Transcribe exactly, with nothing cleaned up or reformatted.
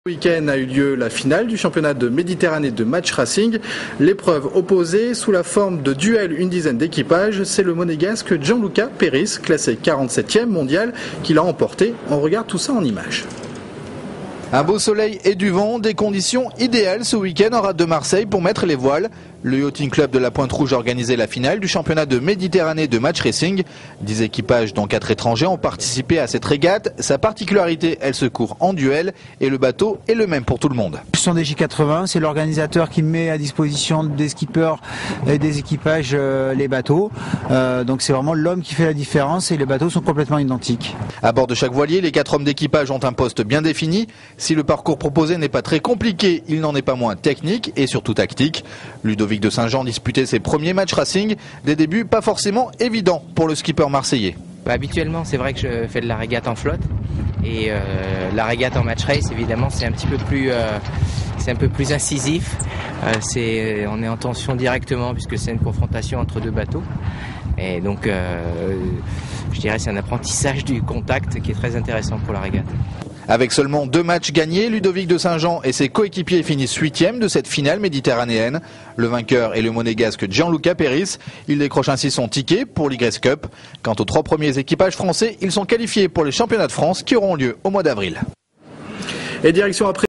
Ce week-end a eu lieu la finale du championnat de Méditerranée de match racing. L'épreuve opposée sous la forme de duel une dizaine d'équipages, c'est le monégasque Gianluca Peris, classé quarante-septième mondial, qui l'a emporté. On regarde tout ça en images. Un beau soleil et du vent, des conditions idéales ce week-end en rade de Marseille pour mettre les voiles. Le Yachting Club de la Pointe Rouge a organisé la finale du championnat de Méditerranée de match racing. Dix équipages dont quatre étrangers ont participé à cette régate. Sa particularité, elle se court en duel et le bateau est le même pour tout le monde. Ce sont des J quatre-vingts, c'est l'organisateur qui met à disposition des skippers et des équipages euh, les bateaux. Euh, donc c'est vraiment l'homme qui fait la différence et les bateaux sont complètement identiques. À bord de chaque voilier, les quatre hommes d'équipage ont un poste bien défini. Si le parcours proposé n'est pas très compliqué, il n'en est pas moins technique et surtout tactique. Ludovic de Saint-Jean disputait ses premiers matchs racing, des débuts pas forcément évidents pour le skipper marseillais. Bah, habituellement, c'est vrai que je fais de la régate en flotte et euh, la régate en match race, évidemment, c'est un petit peu plus, euh, c'est un peu plus incisif. Euh, c'est, on est en tension directement puisque c'est une confrontation entre deux bateaux. Et donc, euh, je dirais, c'est un apprentissage du contact qui est très intéressant pour la régate. Avec seulement deux matchs gagnés, Ludovic de Saint-Jean et ses coéquipiers finissent huitième de cette finale méditerranéenne. Le vainqueur est le monégasque Gianluca Peris. Il décroche ainsi son ticket pour l'Y Cup. Quant aux trois premiers équipages français, ils sont qualifiés pour les championnats de France qui auront lieu au mois d'avril. Et direction après